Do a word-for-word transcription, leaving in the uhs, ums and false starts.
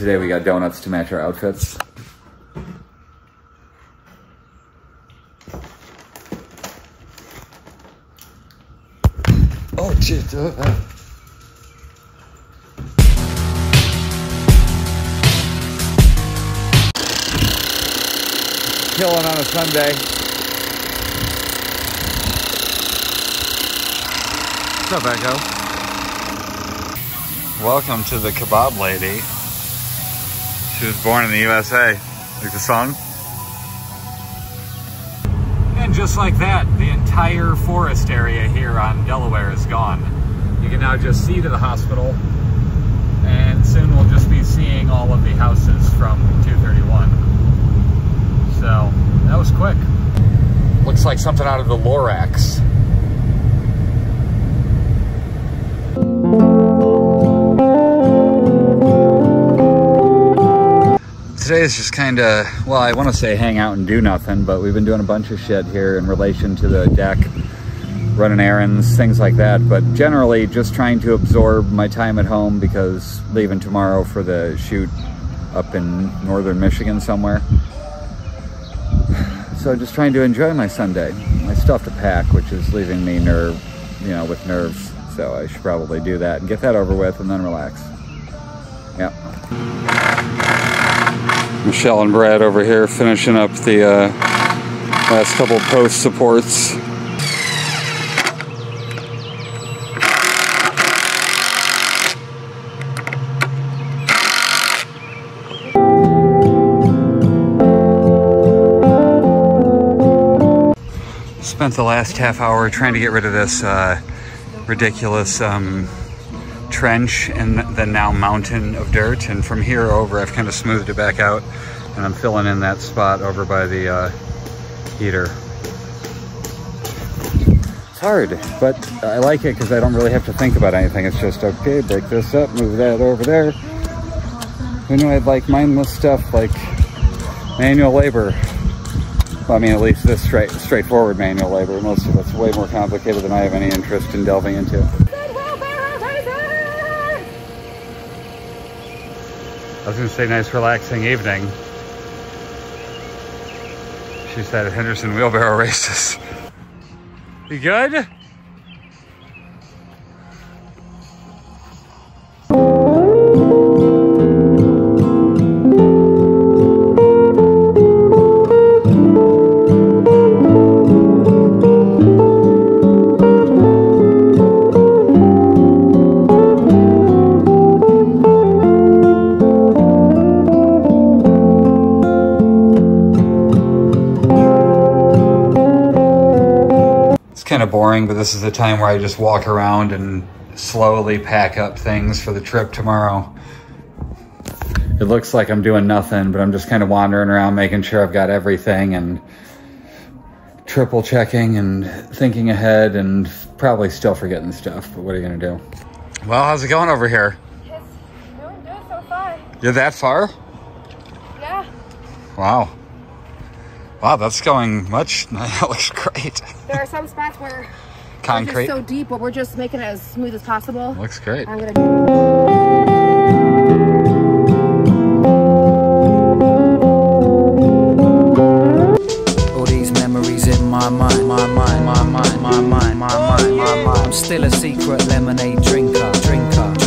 today we got donuts to match our outfits. Oh shit. Uh, uh. Killing on a Sunday. What's up, Echo? Welcome to the Kebab Lady. She was born in the U S A. Like the song? And just like that, the entire forest area here on Delaware is gone. You can now just see to the hospital, and soon we'll just be seeing all of the houses from two thirty-one. So, that was quick. Looks like something out of the Lorax. Today is just kind of, well, I want to say hang out and do nothing, but we've been doing a bunch of shit here in relation to the deck, running errands, things like that, but generally just trying to absorb my time at home because leaving tomorrow for the shoot up in northern Michigan somewhere. So just trying to enjoy my Sunday. I still have to pack, which is leaving me nerve, you know, with nerves. So I should probably do that and get that over with and then relax. Yep. Michelle and Brad over here finishing up the uh, last couple post supports. Spent the last half hour trying to get rid of this uh, ridiculous um, trench and then now mountain of dirt, and from here over I've kind of smoothed it back out, and I'm filling in that spot over by the uh, heater. It's hard, but I like it because I don't really have to think about anything. It's just, okay, break this up, move that over there. Who knew I'd like mindless stuff like manual labor? Well, I mean, at least this straight, straightforward manual labor. Most of it's way more complicated than I have any interest in delving into. I was going to say nice relaxing evening. She said at Henderson Wheelbarrow Races. You good? Kind of boring, but this is the time where I just walk around and slowly pack up things for the trip tomorrow. It looks like I'm doing nothing, but I'm just kind of wandering around making sure I've got everything and triple checking and thinking ahead and probably still forgetting stuff, but what are you gonna do? Well, how's it going over here? It's doing good so far. You're that far? Yeah. Wow. Wow, that's going much, that looks great. There are some spots where concrete. It's so deep, but we're just making it as smooth as possible. Looks great. I'm gonna. All these memories in my mind, my mind, my mind, my mind, my mind, my mind. I'm still a secret lemonade drinker, drinker.